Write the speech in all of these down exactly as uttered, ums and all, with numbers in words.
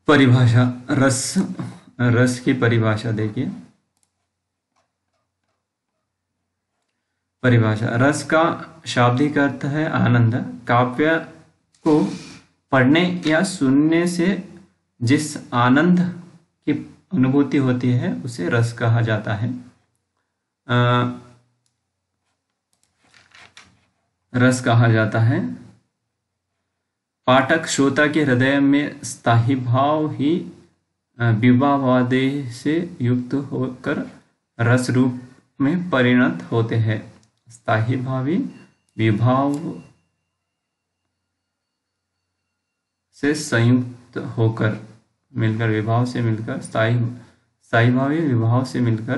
परिभाषा, रस रस की परिभाषा देखिए। परिभाषा, रस का शाब्दिक अर्थ है आनंद। काव्य को पढ़ने या सुनने से जिस आनंद की अनुभूति होती है उसे रस कहा जाता है। आ, रस कहा जाता है। पाठक श्रोता के हृदय में स्थायी भाव ही विभावादेश से युक्त होकर रस रूप में परिणत होते हैं। स्थायी भावी विभाव से संयुक्त होकर मिलकर विभाव से मिलकर स्थायी स्थायी भावी विभाव से मिलकर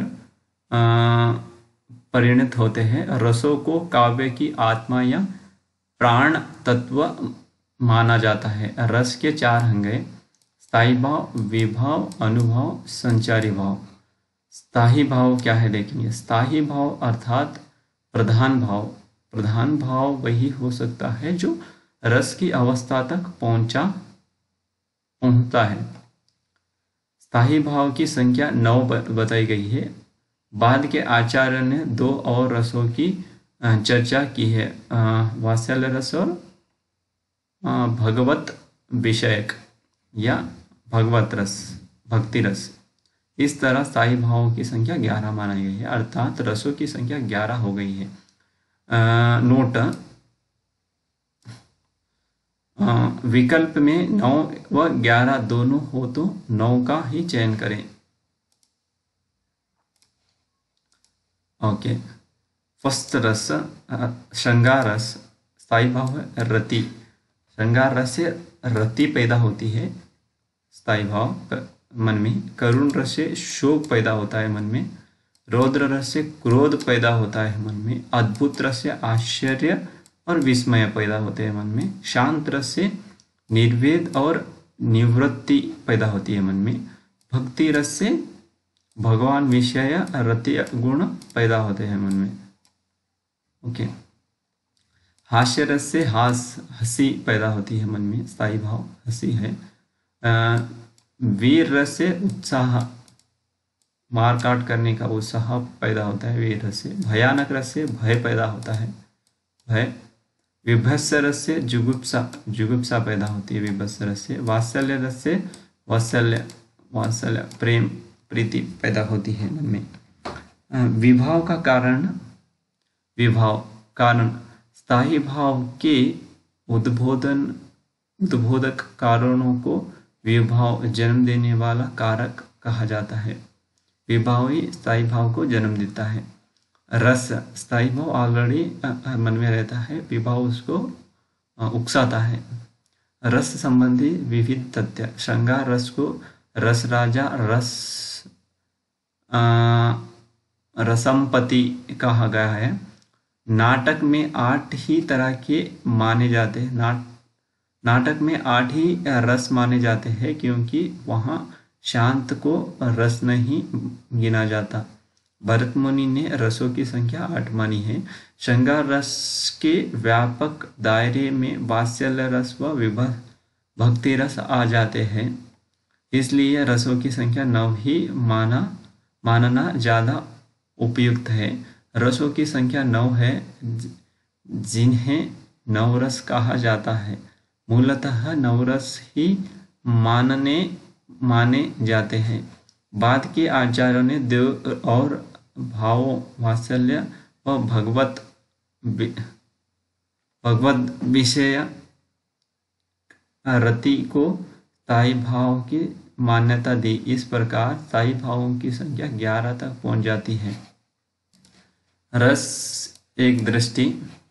परिणत होते हैं। रसों को काव्य की आत्मा या प्राण तत्व माना जाता है। रस के चार अंग हैं: स्थायी भाव, विभाव, अनुभाव, संचारी भाव। स्थायी भाव क्या है देखेंगे। स्थायी भाव अर्थात प्रधान भाव। प्रधान भाव वही हो सकता है जो रस की अवस्था तक पहुंचा पहुंचता है। स्थायी भाव की संख्या नौ बताई गई है। बाद के आचार्य ने दो और रसों की चर्चा की है, वात्सल्य रस और भगवत विषयक या भगवत रस, भक्ति रस। इस तरह स्थायी भावों की संख्या ग्यारह मानी गई है, अर्थात रसों की संख्या ग्यारह हो गई है। आ, नोट, आ, विकल्प में नौ व ग्यारह दोनों हो तो नौ का ही चयन करें। ओके। फर्स्ट रस श्रृंगार रस, स्थायी भाव है रति। श्रृंगार रस से रति पैदा होती है स्थायी भाव मन में। करुण रस से शोक पैदा होता है मन में। रौद्र रस से क्रोध पैदा होता है मन में। अद्भुत रस से आश्चर्य और विस्मय पैदा होते हैं मन में। शांत रस से निर्वेद और निवृत्ति पैदा होती है मन में। भक्ति रस से भगवान विषय रति गुण पैदा होते हैं मन में। ओके। हास्य रस से हास हंसी पैदा होती है मन में, स्थायी भाव हंसी है। आ, वीर रस से उत्साह, मार काट करने का उत्साह पैदा होता है वीर रस से। भयानक रस से भय पैदा होता है, भय। विभत्स रस से जुगुप्सा जुगुप्सा पैदा होती है विभत्स रस से। वात्सल्य रस से वात्सल्य वात्सल्य प्रेम प्रीति पैदा होती है मन में। विभाव का कारण, विभाव कारण स्थायी भाव के उद्बोधन उद्बोधक कारणों को विभाव जन्म देने वाला कारक कहा जाता है। विभाव ही स्थायी भाव को जन्म देता है। रस, स्थायी भाव ऑलरेडी मन में रहता है, विभाव उसको उकसाता है। रस संबंधी विविध तथ्य। श्रृंगार रस को रस राजा, रस रसंपति कहा गया है। नाटक में आठ ही तरह के माने जाते हैं। नाट नाटक में आठ ही रस माने जाते हैं क्योंकि वहाँ शांत को रस नहीं गिना जाता। भरत मुनि ने रसों की संख्या आठ मानी है। श्रृंगार रस के व्यापक दायरे में वात्सल्य रस व विभव भक्ति रस आ जाते हैं, इसलिए रसों की संख्या नौ ही माना मानना ज़्यादा उपयुक्त है। रसों की संख्या नौ है जिन्हें नवरस कहा जाता है। मूलतः नवरस ही मानने माने जाते हैं। बाद के आचार्यों ने देव और भावों, वात्सल्य व भगवत भगवत विषय रति को स्थायी भाव की मान्यता दी। इस प्रकार स्थायी भावों की संख्या ग्यारह तक पहुंच जाती है। रस एक दृष्टि।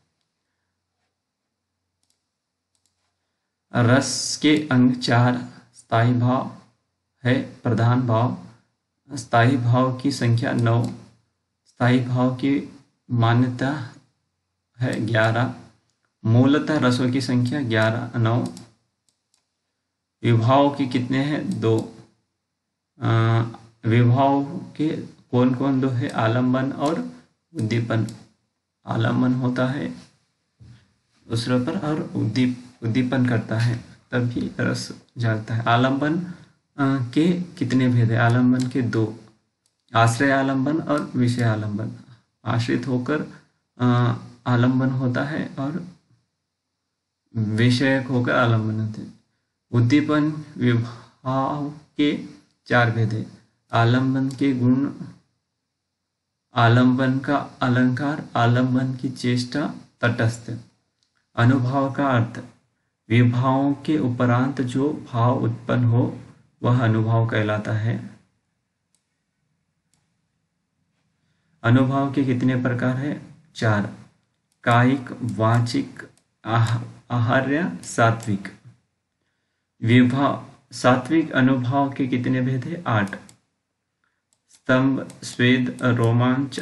रस के अंग चार। स्थायी भाव है प्रधान भाव। स्थायी भाव की संख्या नौ। स्थायी भाव की मान्यता है ग्यारह। मूलतः रसों की संख्या ग्यारह नौ। विभाव के कितने हैं? दो। विभाव के कौन कौन दो है? आलम्बन और उद्दीपन। आलम्बन होता है दूसरे पर और उद्दीप उद्दीपन करता है तभी रस जागता है। आलम्बन के कितने भेद है? आलम्बन के दो, आश्रय आलम्बन और विषय आलम्बन। आश्रित होकर आलम्बन होता है और विषयक होकर आलम्बन होते हैं। उद्दीपन विभाव के चार भेद है। आलम्बन के गुण, आलम्बन का अलंकार, आलम्बन की चेष्टा, तटस्थ। अनुभाव का अर्थ, विभावों के उपरांत जो भाव उत्पन्न हो वह अनुभाव कहलाता है। अनुभाव के कितने प्रकार है? चार, कायिक, वाचिक, आह, आहार्य, सात्विक। विभाव, सात्विक अनुभाव के कितने भेद है? आठ। स्तंभ, स्वेद, रोमांच,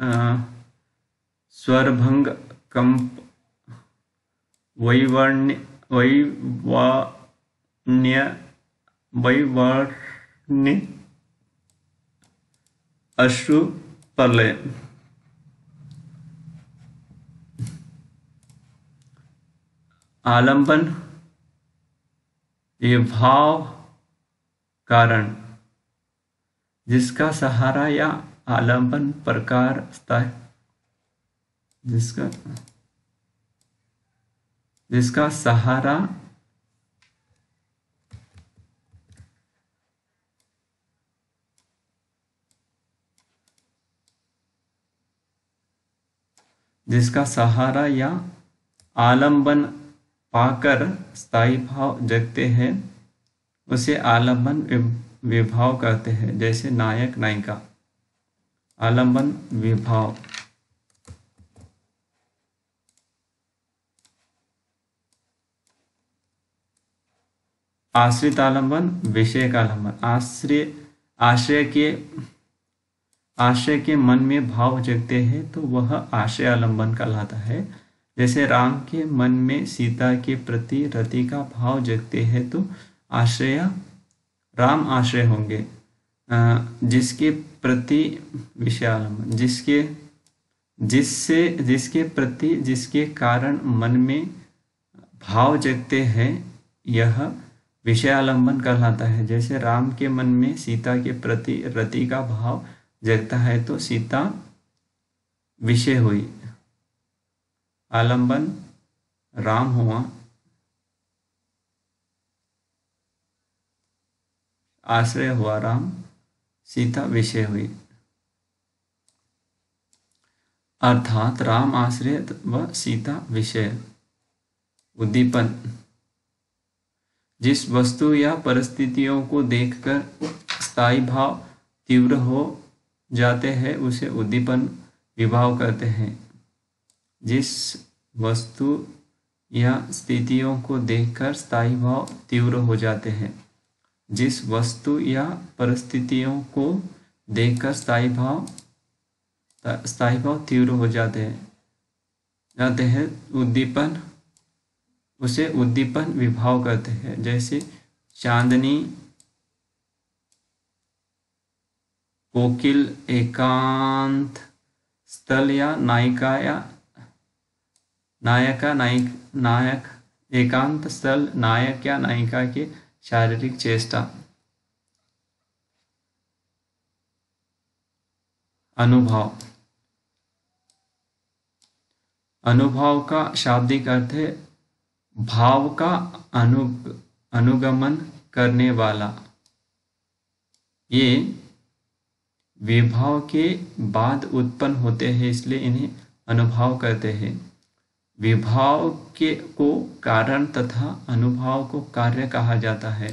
स्वरभंग, कंप, वैवर्ण्य, वैवर्ण्य, वैवर्ण्य, अश्रु, प्रलय। आलंबन विभाव कारण, जिसका सहारा या आलंबन प्रकार स्थायी, जिसका जिसका सहारा जिसका सहारा या आलंबन पाकर स्थायी भाव जगते हैं उसे आलंबन विभाव कहते हैं। जैसे नायक, नायिका। आलंबन विभाव। आश्रित आलंबन, विषयक आलंबन। आश्रय आश्रय के आश्रय के मन में भाव जगते हैं तो वह आश्रय आलंबन कहलाता है। जैसे राम के मन में सीता के प्रति रति का भाव जगते हैं तो आश्रय राम आश्रय होंगे। जिसके प्रति विषय आलंबन, जिसके जिससे जिसके प्रति जिसके कारण मन में भाव जगते हैं यह विषय आलंबन कहलाता है। जैसे राम के मन में सीता के प्रति रति का भाव जगता है तो सीता विषय हुई। आलंबन राम हुआ, आश्रय हुआ राम, सीता विषय हुई। अर्थात राम आश्रय व सीता विषय। उद्दीपन, जिस वस्तु या परिस्थितियों को देखकर स्थायी भाव तीव्र हो जाते हैं उसे उद्दीपन विभाव कहते हैं। जिस वस्तु या स्थितियों को देखकर स्थायी भाव तीव्र हो जाते हैं, जिस वस्तु या परिस्थितियों को देखकर स्थायी भाव स्थायी भाव तीव्र हो जाते हैं जाते हैं उद्दीपन उसे उद्दीपन विभाव कहते हैं। जैसे चांदनी, कोकिल, एकांत स्थल या नायिका या नायका नायक नायक एकांत स्थल, नायक या नायिका के शारीरिक चेष्टा। अनुभव, अनुभव का शाब्दिक अर्थ है भाव का अनु अनुगमन करने वाला। ये विभाव के बाद उत्पन्न होते हैं इसलिए इन्हें अनुभाव कहते हैं। विभाव के को कारण तथा अनुभाव को कार्य कहा जाता है।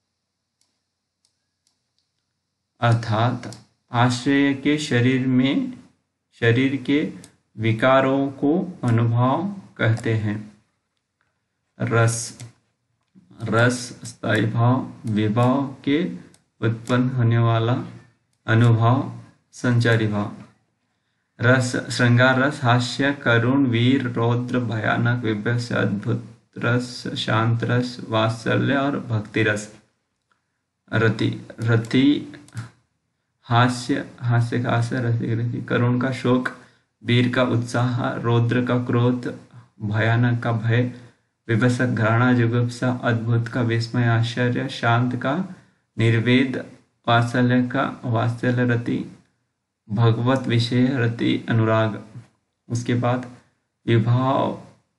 अर्थात आश्रय के शरीर में शरीर के विकारों को अनुभाव कहते हैं। रस, रस स्थायी भाव, विभाव के उत्पन्न होने वाला, अनुभाव संचारी भाव। रस, श्रृंगार रस, हास्य, करुण, वीर, रौद्र, भयानक, विभत्स, अद्भुत रस, शांत रस, वात्सल्य और भक्ति रस। रति, रति हास्य, हास्य का हास्य, रसिक रति, करुण का शोक, वीर का उत्साह, रौद्र का क्रोध, भयानक का भय, विभत्स घृणा जुगुप्सा, अद्भुत का विस्मय आश्चर्य, शांत का निर्वेद वात्सल्य का वात्सल्य रति, भगवत विषय रति अनुराग। उसके बाद विभाव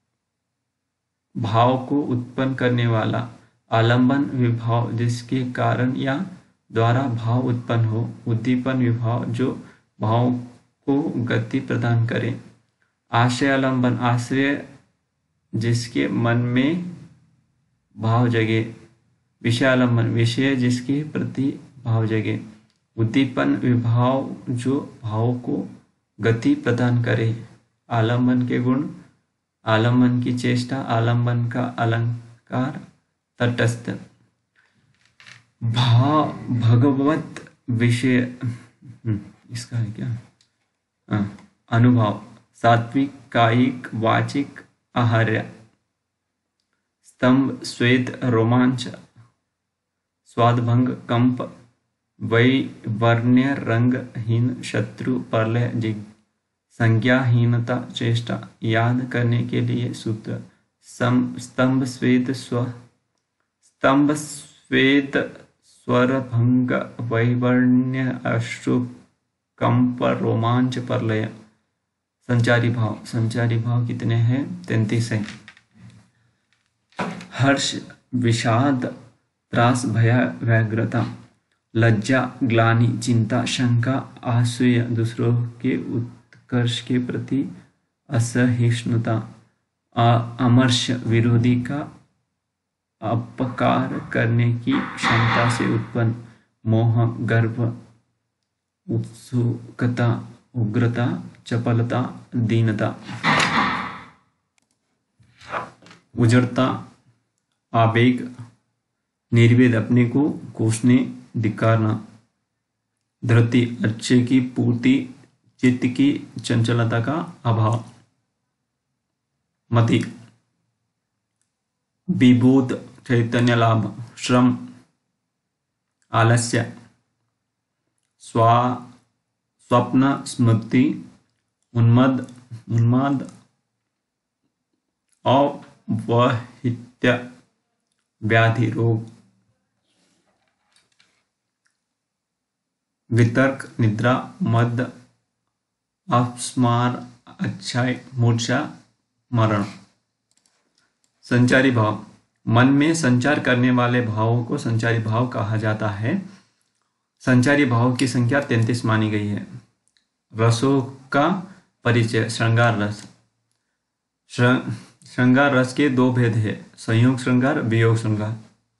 भाव को उत्पन्न करने वाला आलंबन विभाव जिसके कारण या द्वारा भाव उत्पन्न हो। उद्दीपन विभाव जो भाव को गति प्रदान करे। आश्रय आलंबन आश्रय जिसके मन में भाव जगे। विषय आलंबन विषय जिसके प्रति भाव जगे। उद्दीपन विभाव जो भाव को गति प्रदान करे। आलंबन के गुण, आलंबन की चेष्टा, आलंबन का अलंकार, तटस्थ। भाव भगवत विषय, इसका है क्या आ, अनुभव, सात्विक, कायिक, वाचिक, आहार्य। स्तंभ, स्वेद, रोमांच, स्वादभंग, कंप, वैवर्ण्य, रंगहीन, शत्रु, प्रलय, जिग, संज्ञाहीनता, चेष्टा, याद करने के लिए सूत्र। स्तंभ, स्वेद, स्व स्तंभ, स्वेद, स्वरभंग, वैवर्ण्य, अश्रु, कंप, रोमांच, प्रलय। संचारी भाव, संचारी भाव कितने हैं? तैंतीस है। हर्ष, विषाद, त्रास, भय, व्यग्रता, लज्जा, ग्लानि, चिंता, शंका, आसूय, दूसरों के उत्कर्ष के प्रति असहिष्णुता, अमर्ष, विरोधी का अपकार करने की क्षमता से उत्पन्न, मोह, गर्व, उत्सुकता, उग्रता, चपलता, दीनता, उजड़ता, आवेग, निर्वेद अपने को कोसने, धिक्कारना, धृति अच्छे की पूर्ति, चित्त की चंचलता का अभाव, मति विबोध, चैतन्य लाभ, श्रम, आलस्य, स्वा स्वप्न, स्मृति, उन्मद, उन्माद, अवहित्य, व्याधि, रोग, वितर्क, निद्रा, मद, अपस्मार, अच्छाई, मूर्छा, मरण। संचारी भाव, मन में संचार करने वाले भावों को संचारी भाव कहा जाता है। संचारी भाव की संख्या तैंतीस मानी गई है। रसों का परिचय, श्रृंगार रस। श्रृंगार रस के दो भेद है, संयोग श्रृंगार, वियोग श्रृंगार।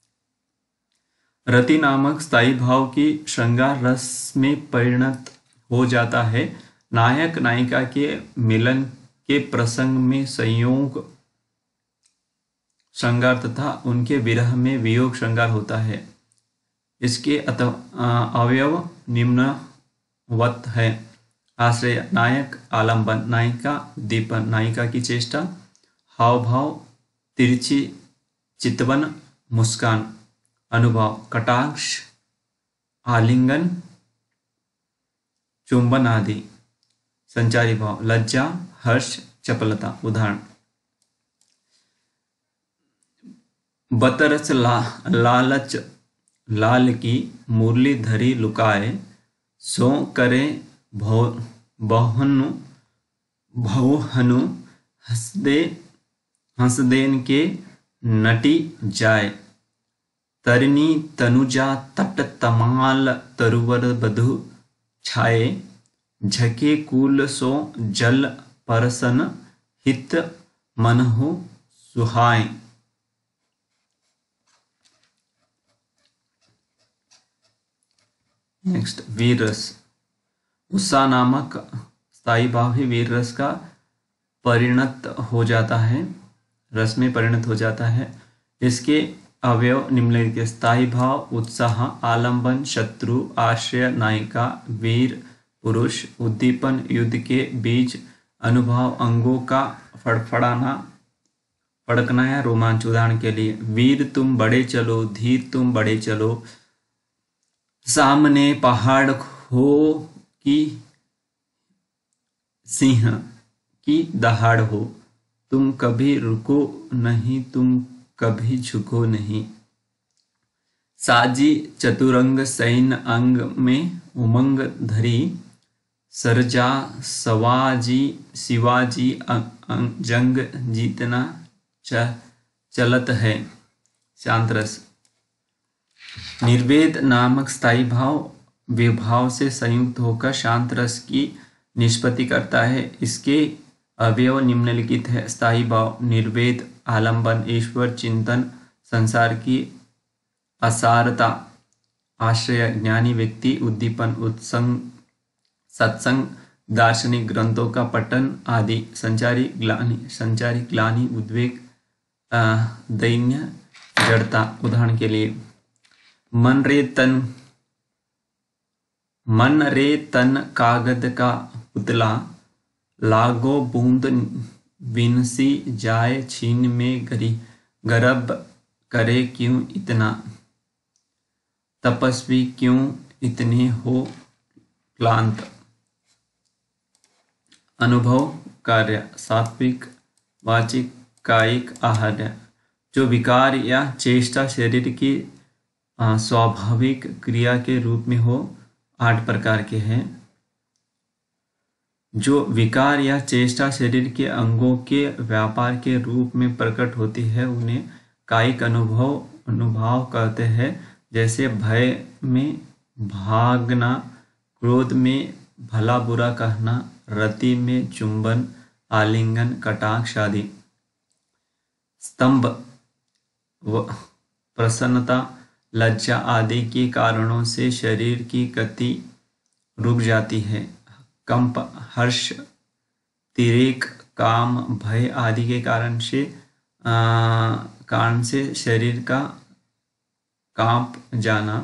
रति नामक स्थायी भाव की श्रृंगार रस में परिणत हो जाता है। नायक नायिका के मिलन के प्रसंग में संयोग श्रृंगार तथा उनके विरह में वियोग श्रृंगार होता है। इसके अवयव निम्नवत है। आश्रय, नायक, आलंबन, नायिका, दीपन, नायिका की चेष्टा, हाव भाव, तिरछी चितवन, मुस्कान। अनुभव, कटाक्ष, आलिंगन, चुंबन आदि। संचारी भाव, लज्जा, हर्ष, चपलता। उदाहरण, बतरस ला, लालच, लाल की मुरली धरी लुकाए, सो करे बहुहनु बहुहनु, हंसदे हंसदेन के नटी जाए। तरिणी तनुजा तट तमाल, तरुवर बधु छाए, झके कूल सो जल परसन, हित मनहु सुहाए। नेक्स्ट, वीर रस। उत्साह नामक स्थायी भाव ही वीर रस का परिणत हो जाता है, रस में परिणत हो जाता है। इसके अवयव निम्नलिखित: स्थायी भाव, उत्साह, आलंबन, शत्रु, आश्रय, नायिका, वीर, पुरुष, उद्दीपन, युद्ध के बीज, अनुभव, अंगों का फड़फड़ाना, फड़कना या रोमांच। उदाहरण के लिए, वीर तुम बड़े चलो, धीर तुम बड़े चलो, सामने पहाड़ हो कि सिंह की दहाड़ हो, तुम कभी रुको नहीं, तुम कभी झुको नहीं। साजी चतुरंग सैन अंग में उमंग धरी, सरजा सवाजी शिवाजी जंग जीतना च, चलत है। शांत रस। निर्वेद नामक स्थायी भाव विभाव से संयुक्त होकर शांत रस की निष्पत्ति करता है। इसके अवयव निम्नलिखित है। स्थायी भाव निर्वेद, आलंबन, ईश्वर चिंतन, संसार की असारता, आश्रय, ज्ञानी व्यक्ति, उद्दीपन, उत्संग, सत्संग, दार्शनिक ग्रंथों का पठन आदि। संचारी ग्लानि, संचारी ग्लानि, उद्वेग, दैन्य, जड़ता। उदाहरण के लिए मन रे तन मन रे तन कागद का पुतला, लागो बूंद विनसी जाए छीन में गरी, गर्भ करे क्यों इतना, तपस्वी क्यों इतने हो क्लांत। अनुभव, कार्य, सात्विक, वाचिक, कायिक, आहार्य। जो विकार या चेष्टा शरीर की स्वाभाविक क्रिया के रूप में हो, आठ प्रकार के हैं। जो विकार या चेष्टा शरीर के अंगों के व्यापार के रूप में प्रकट होती है, उन्हें कायिक अनुभव अनुभव कहते हैं। जैसे भय में भागना, क्रोध में भला बुरा कहना, रति में चुंबन, आलिंगन, कटाक्ष आदि। स्तंभ व प्रसन्नता, लज्जा आदि के कारणों से शरीर की गति रुक जाती है। कंप, हर्ष, तिरेक, काम, भय आदि के कारण से कारण से शरीर का कांप जाना।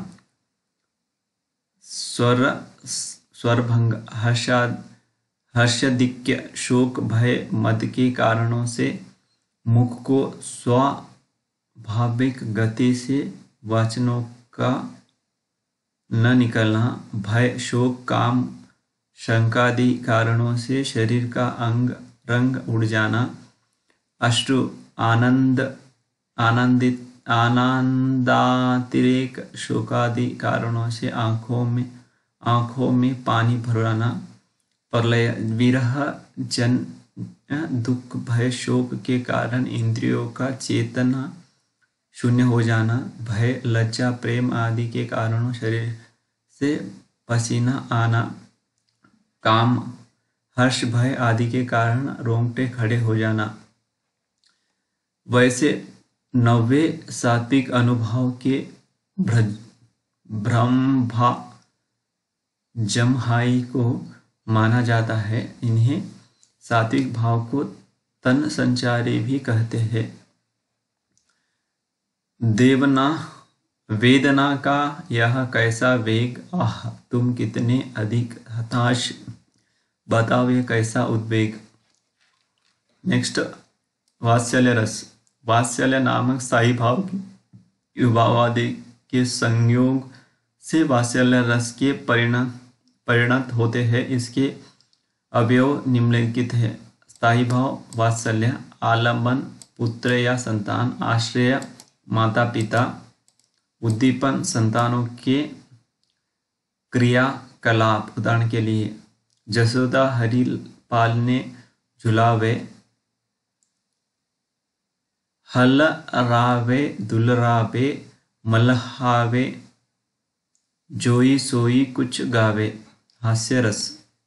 स्वर स्वरभंग, हर्षाद हर्षाधिक्य, शोक, भय, मद के कारणों से मुख को स्वाभाविक गति से वचनों का न निकलना। भय, शोक, काम, शंकादि कारणों से शरीर का अंग रंग उड़ जाना। अश्रु, आनंद आनंदित आनंदातिरेक, शोकादि कारणों से आंखों में आंखों में पानी भर आना। प्रलय, विरह जन दुख, भय, शोक के कारण इंद्रियों का चेतना शून्य हो जाना। भय, लज्जा, प्रेम आदि के कारणों शरीर से पसीना आना। काम, हर्ष, भय आदि के कारण रोंगटे खड़े हो जाना। वैसे नौवे सात्विक अनुभव के ब्रह्मा जमहाई को माना जाता है। इन्हें सात्विक भाव को तन संचारी भी कहते हैं। देवना वेदना का यह कैसा वेग, आह तुम कितने अधिक हताश, बताओ यह कैसा उद्वेग। नेक्स्ट, वात्सल्य रस। वात्सल्य नामक स्थायी भाव के युवावादि के संयोग से वात्सल्य रस के परिणत परिणत होते हैं। इसके अवयव निम्नलिखित है। स्थायी भाव वात्सल्य, आलंबन पुत्र या संतान, आश्रय माता पिता, उद्दीपन संतानों के क्रियाकलाप। उदाहरण के लिए जसोदा हरि पालने झुलावे, हल रावे दुलरावे, मलहावे, जोई सोई कुछ गावे। हास्य रस।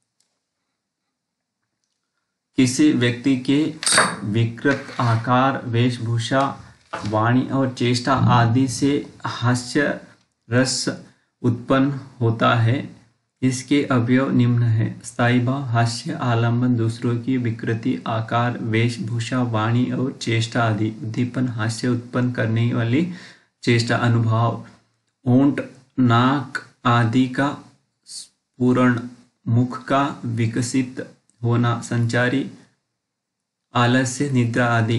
किसी व्यक्ति के विकृत आकार, वेशभूषा, वाणी और चेष्टा आदि से हास्य रस उत्पन्न होता है। इसके अवयव निम्न है। स्थायी भाव हास्य, आलंबन, दूसरों की विकृति, आकार, वेशभूषा, वाणी और चेष्टा आदि। उद्दीपन हास्य उत्पन्न करने वाली चेष्टा। अनुभव ओंठ, नाक आदि का स्फुरण, मुख का विकसित होना। संचारी आलस्य, निद्रा आदि।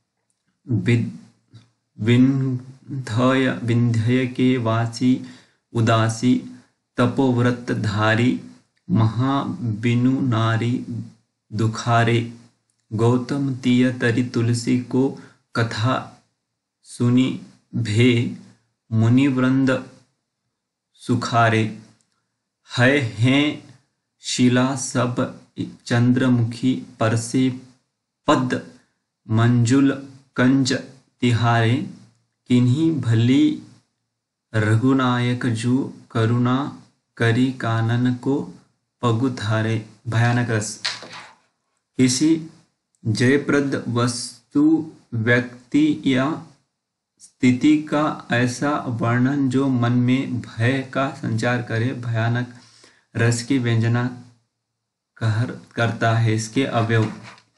विंध्य विंध्य के वासी, उदासी, तपोव्रतधारी, महाबिनु नारी, दुखारे। गौतम तीय तरी तुलसी को कथा सुनी भे, मुनिवृंद सुखारे, है हैं शिला सब चंद्रमुखी, परसे पद मंजुल कंज तिहारे, किन्हीं भली रघुनायक जू, करुणा करी कानन को पगुधारे। भयानक रस, किसी जयप्रद वस्तु, व्यक्ति या स्थिति का ऐसा वर्णन जो मन में भय का संचार करे। भयानक रस की व्यंजना कहर करता है। इसके अवयव,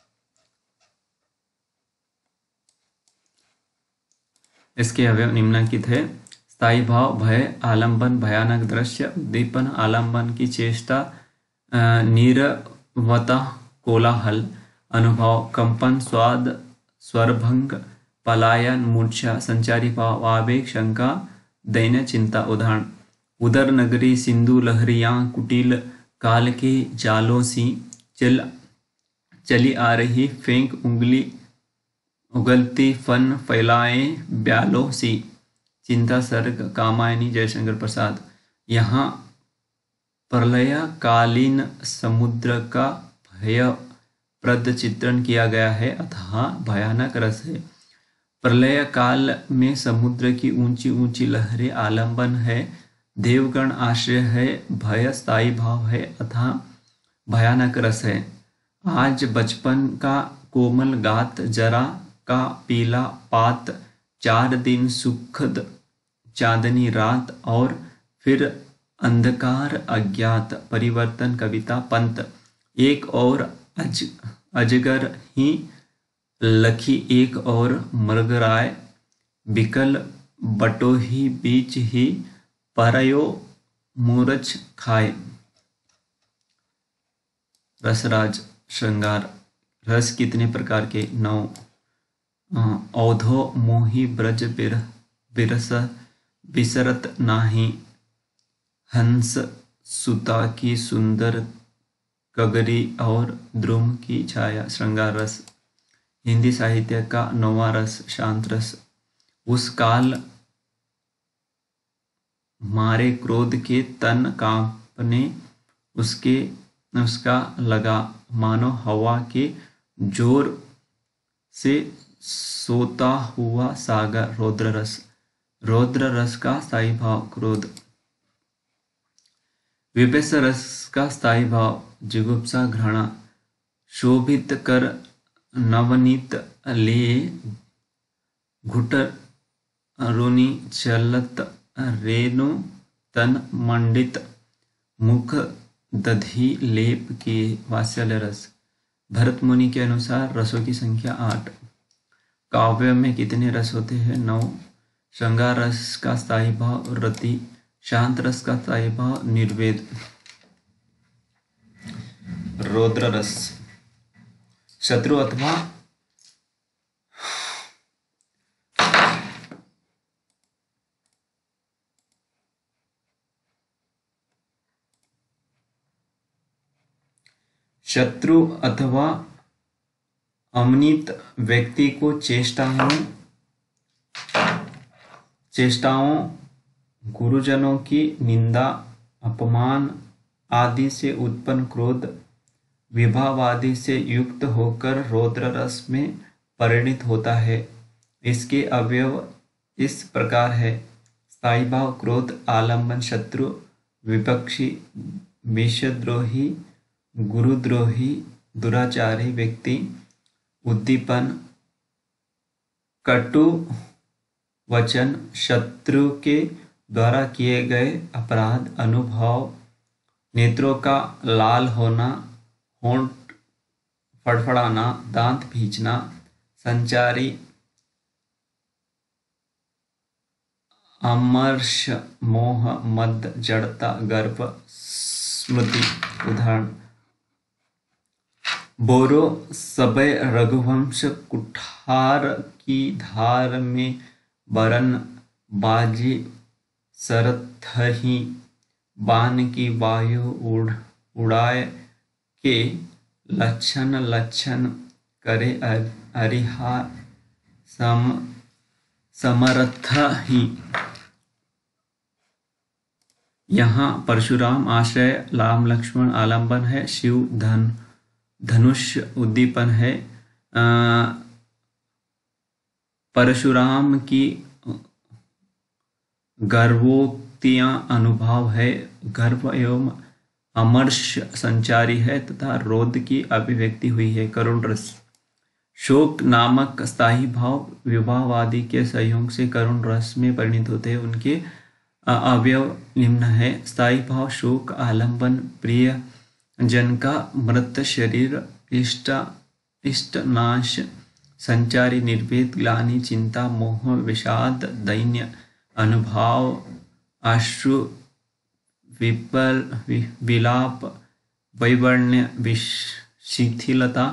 इसके अवयव निम्नलिखित है। स्थायी भाव, भय, आलंबन, भयानक दृश्य, उद्दीपन, आलंबन की चेष्टा, नीरवता, कोलाहल, अनुभव, कंपन, स्वाद, स्वरभंग, पलायन, मूर्छा, संचारी भाव, आवेग, शंका, दैन्य, चिंता। उदाहरण, उदर नगरी, सिंधु लहरियां, कुटिल काल के जालों सी, चल चली आ रही फेंक उंगली, उगलती फन फैलाए ब्यालों सी। चिंता सर्ग, कामायनी, जयशंकर प्रसाद। यहाँ प्रलयकालीन समुद्र का भयप्रद चित्रण किया गया है, अतः भयानक रस है। प्रलय काल में समुद्र की ऊंची ऊंची लहरें आलंबन है, देवगण आश्रय है, भय स्थायी भाव है, अतः भयानक रस है। आज बचपन का कोमल गात, जरा का पीला पात, चार दिन सुखद चांदनी रात, और फिर अंधकार अज्ञात, परिवर्तन, कविता, पंत। एक और अज अजगर ही लखी, एक और मृगराय, बिकल बटोही, बीच ही परयो मूरछ खाए। रसराज श्रृंगार, रस कितने प्रकार के? नौ। औधो मोही ब्रज बिर बिरस, बिसरत नाही, हंस सुता की सुंदर कगरी, और द्रुम की छाया। श्रृंगार रस हिंदी साहित्य का नौवां रस, शांत रस। उस काल मारे क्रोध के तन कांपने, उसके उसका लगा मानो हवा के जोर से सोता हुआ सागर। रौद्र रस, रौद्र रस का स्थायी भाव, क्रोध। विभत्स रस का स्थायी भाव, जिगुप्सा, घृणा। शोभित कर नवनीत लिए, घुट रुनि चलत, रेणु तन मंडित, मुख दधी लेप किए। वात्सल्य रस, भरत मुनि के अनुसार रसों की संख्या आठ। काव्य में कितने रस होते हैं? नौ। श्रृंगार रस का स्थायी भाव, रति। शांत रस का स्थायी भाव, निर्वेद। रौद्र रस, शत्रु अथवा शत्रु अथवा अमनित व्यक्ति को चेष्टाओं चेष्टाओं गुरुजनों की निंदा, अपमान आदि से उत्पन्न क्रोध, विभावादि से युक्त होकर रौद्र रस में परिणित होता है। इसके अवयव इस प्रकार है। स्थायी भाव, क्रोध, आलंबन, शत्रु, विपक्षी, विषद्रोही, गुरुद्रोही, दुराचारी व्यक्ति, उद्दीपन, कटु वचन, शत्रु के द्वारा किए गए अपराध, अनुभव, नेत्रों का लाल होना, होंठ फड़फड़ाना, दांत भींचना, संचारी, अमर्ष, मोह, मद, जड़ता, गर्भ, स्मृति। उदाहरण, बोरो सबे रघुवंश, कुठार की धार में बरन बाजी, सरथही बाण की वायु उड़ उड़ाए के, लक्षण लक्षण करे अरिहा, सम समर्थ ही यहाँ परशुराम आश्रय, राम लक्ष्मण आलम्बन है, शिव धन धनुष उद्दीपन है, परशुराम की गर्भोक्तियां अनुभव है, गर्भ एवं अमर्ष संचारी है तथा रोध की अभिव्यक्ति हुई है। करुण रस। शोक नामक स्थायी भाव विवाहवादी के संयोग से करुण रस में परिणत होते हैं। उनके अवयव निम्न है। स्थायी भाव शोक, आलंबन, प्रिय जन का मृत शरीर, इष्ट इष्ट नाश, संचारी, निर्भेद, ग्लानि, चिंता, मोह, विषाद, दैन्य, अनुभाव, अश्रु, विपल विलाप, वैवर्ण्य, शिथिलता,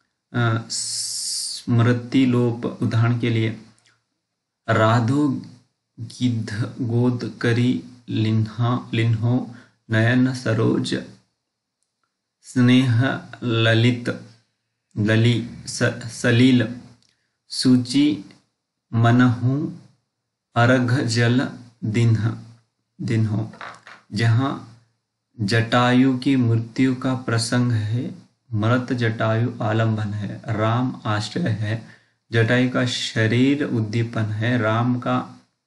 स्मृतिलोप। उदाहरण के लिए राधो, गिद्ध, गोद, करी, लिन्हा, लिन्हो, नयन, सरोज, स्नेह, ललित, लली, सलील, सूची, मनहु, अर्घ, जल, दिन्ह, दिन्हो। जहाँ जटायु की मृत्यु का प्रसंग है, मृत जटायु आलंबन है, राम आश्रय है, जटायु का शरीर उद्दीपन है, राम का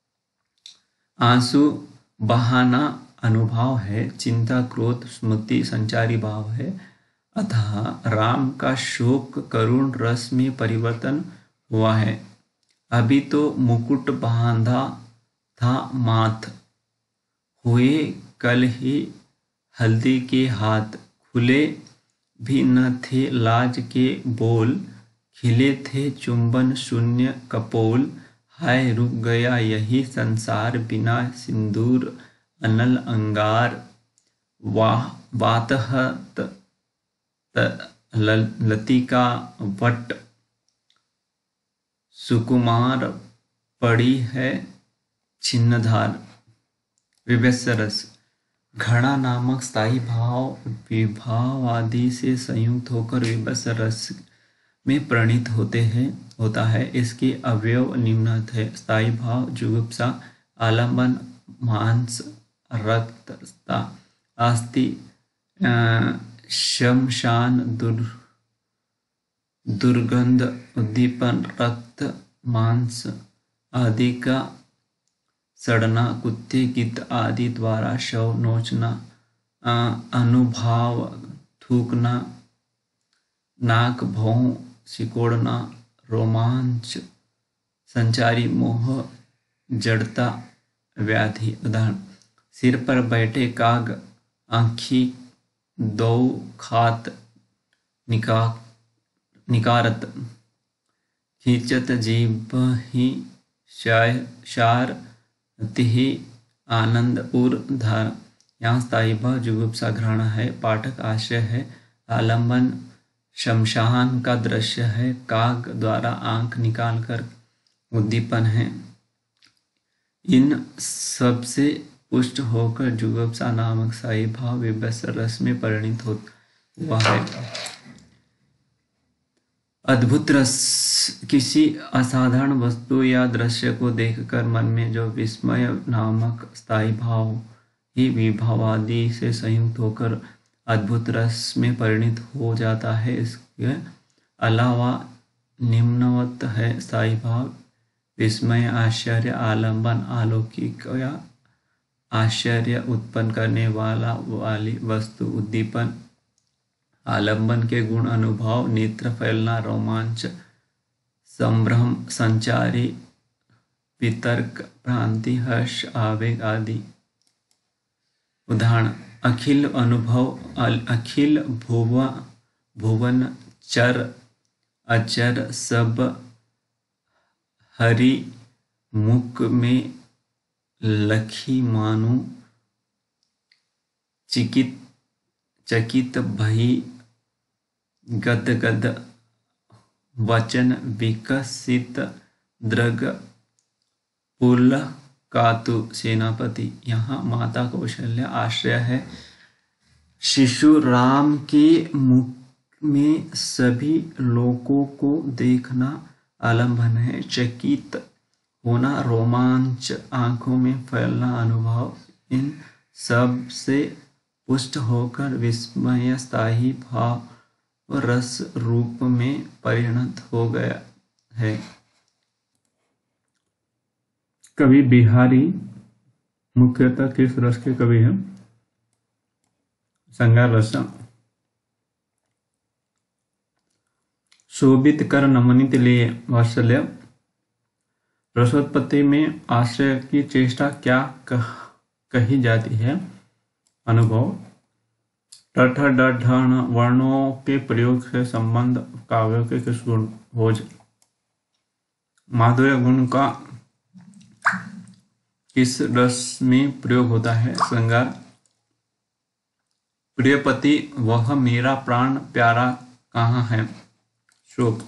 आंसू बहाना अनुभव है, चिंता, क्रोध, स्मृति, संचारी भाव है, अतः राम का शोक करुण रस में परिवर्तन हुआ है। अभी तो मुकुट बांधा था माथ, हुए कल ही हल्दी के हाथ, खुले भी न थे लाज के बोल, खिले थे चुंबन शून्य कपोल, हाय रुक गया यही संसार, बिना सिंदूर अनल अंगार, वाह वातहत लतिका वट, सुकुमार पड़ी है छिन्नधार। विभत्सरस। घड़ा नामक स्थायी भाव विभावादि से संयुक्त होकर विभत्सरस में परिणत होते हैं होता है। इसके अवयव निम्नलिखित है। स्थायी भाव जुगुप्सा, आलंबन, मांस, रक्तता, अस्थि, शमशान, दुर दुर्गंध, उद्दीपन, रक्त, मांस आदि का सड़ना, कुत्ते, गिद्ध आदि द्वारा शव नोचना, अनुभाव, थूकना, नाक, भौं सिकोड़ना, रोमांच, संचारी, मोह, जड़ता, व्याधि। उदाहरण सिर पर बैठे काग, आँखी दो खात, निका निकारत, खींचत, जीभ ही शाय शार, तिहि, आनंद, उर, धार। यहाँ स्थायी भाव जुगुप्सा घृणा है, पाठक आश्रय है, आलंबन शमशान का दृश्य है, काग द्वारा आंख निकालकर उद्दीपन है। इन सबसे पुष्ट होकर जुगुप्सा नामक स्थायी भाव विभत्सरस में परिणत हुआ है। अद्भुत रस। किसी असाधारण वस्तु या दृश्य को देखकर मन में जो विस्मय नामक स्थायी भाव ही विभावादि से संयुक्त होकर अद्भुत रस में परिणत हो जाता है। इसके अलावा निम्नवत है स्थायी भाव विस्मय, आश्चर्य, आलंबन, अलौकिक या आश्चर्य उत्पन्न करने वाला वाली वस्तु, उद्दीपन, आलंबन के गुण, अनुभव, नेत्र फैलना, रोमांच, संभ्रम, संचारी, वितर्क, भ्रांति, हर्ष, आवेग आदि। उदाहरण अखिल अनुभव, अखिल भुव भुवन, चर अचर, सब हरि मुख में लखी मानो, चिकित चकित भई, गदगद, वचन, विकसित, दृग, पुल, कातु, सेनापति। यहाँ माता कौशल्या आश्रय है। शिशु राम के मुख में सभी लोगों को देखना आलंबन है। चकित होना, रोमांच, आंखों में फैलना, अनुभव। इन सबसे पुष्ट होकर विस्मय स्थायी भाव रस रूप में परिणत हो गया है। कवि बिहारी मुख्यतः किस रस के कवि हैं? श्रृंगार रस। शोभित कर नमनित लिए वात्सल्य। रसोत्पत्ति में आश्रय की चेष्टा क्या कह, कही जाती है? अनुभव। टठ डढ़ वर्णों के प्रयोग से संबंध काव्य के किस गुण? भोज। माधुर्य गुण का किस रस में प्रयोग होता है? श्रृंगार। प्रियपति वह मेरा प्राण प्यारा कहाँ है? शोक।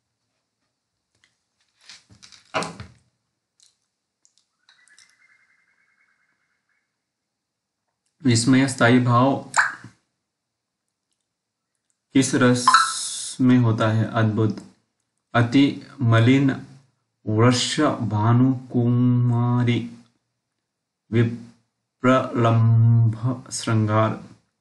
विस्मय स्थायी भाव किस रस में होता है? अद्भुत। अति मलिन वृष भानु कुमारी विप्रलंभ श्रृंगार।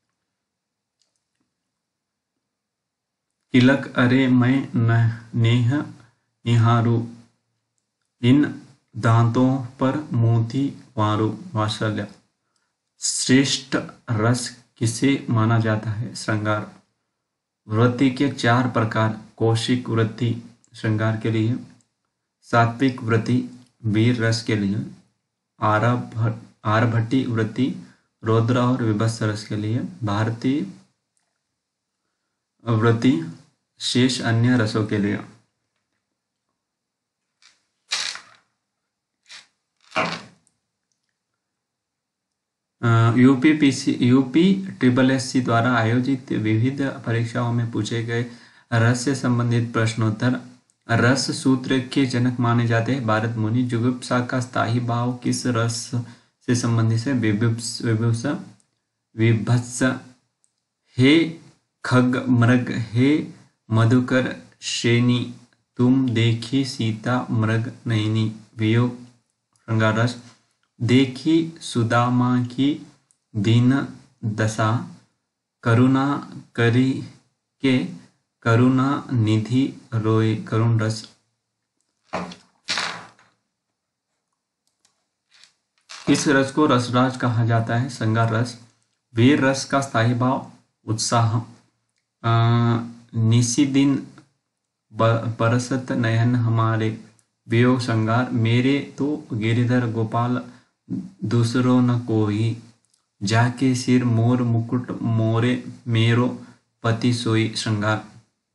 तिलक अरे मैं नेह निहारू इन दांतों पर मोती वारू। वात्सल्य। श्रेष्ठ रस किसे माना जाता है? श्रृंगार। वृत्ति के चार प्रकार। कौशिक वृत्ति श्रृंगार के लिए, सात्विक वृत्ति वीर रस के लिए, आरभ आरभटी वृत्ति रौद्र और विभत्स रस के लिए, भारतीय वृत्ति शेष अन्य रसों के लिए। UPPC UP triple S C द्वारा आयोजित विविध परीक्षाओं में पूछे गए रस से संबंधित प्रश्नोत्तर। रस सूत्र के जनक माने जाते हैं भारत मुनि। जुगुप्सा का स्थायी भाव किस रस से संबंधित है? विभत्स। विभत्स। हे खग मृग हे मधुकर श्रेणी तुम देखी सीता मृग नयनी। वियोग श्रृंगार रस। देखी सुदामा की दीन दशा करुणा करी के करुणा निधि रोए करुण रस। इस रस को रसराज कहा जाता है? श्रृंगार रस। वीर रस का स्थायी भाव उत्साह। निसी दिन बरसत नयन हमारे। वियोग श्रृंगार। मेरे तो गिरिधर गोपाल दूसरो न कोई। जाके सिर मोर मुकुट मोरे मेरो पति सोई। श्रृंगार।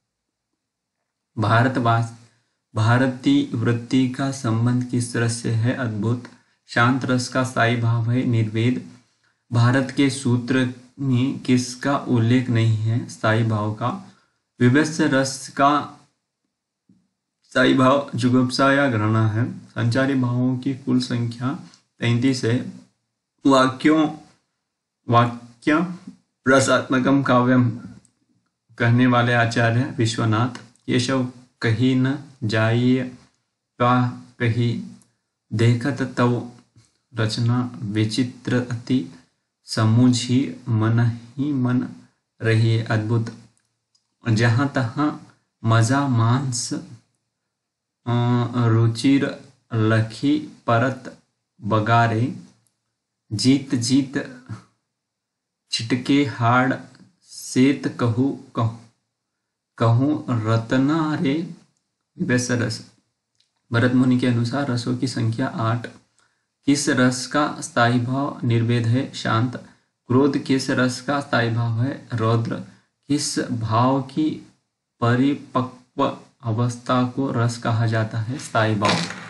भारतवास भारतीय वृत्ति का संबंध किस रस से है? अद्भुत। शांत रस का स्थायी भाव है निर्वेद। भारत के सूत्र में किसका उल्लेख नहीं है स्थायी भाव का? विभत्स रस का स्थायी भाव जुगुप्सा या घृणा है। संचारी भावों की कुल संख्या तैंतीस है। वाक्यों वाक्य रसात्मकम काव्यम कहने वाले आचार्य विश्वनाथ। केशव कही न जाइए का कही देखत तव रचना विचित्र अति समुझी मन ही मन रही। अद्भुत। जहाँ तहाँ मजा मांस रुचिर लखी परत बगारे। जीत जीत छिटके हाड़ सेत कहू कहूँ कहूँ रतना रे। विभत्स रस। भरत मुनि के अनुसार रसों की संख्या आठ। किस रस का स्थायी भाव निर्वेद है? शांत। क्रोध किस रस का स्थायी भाव है? रौद्र। किस भाव की परिपक्व अवस्था को रस कहा जाता है? स्थायी भाव।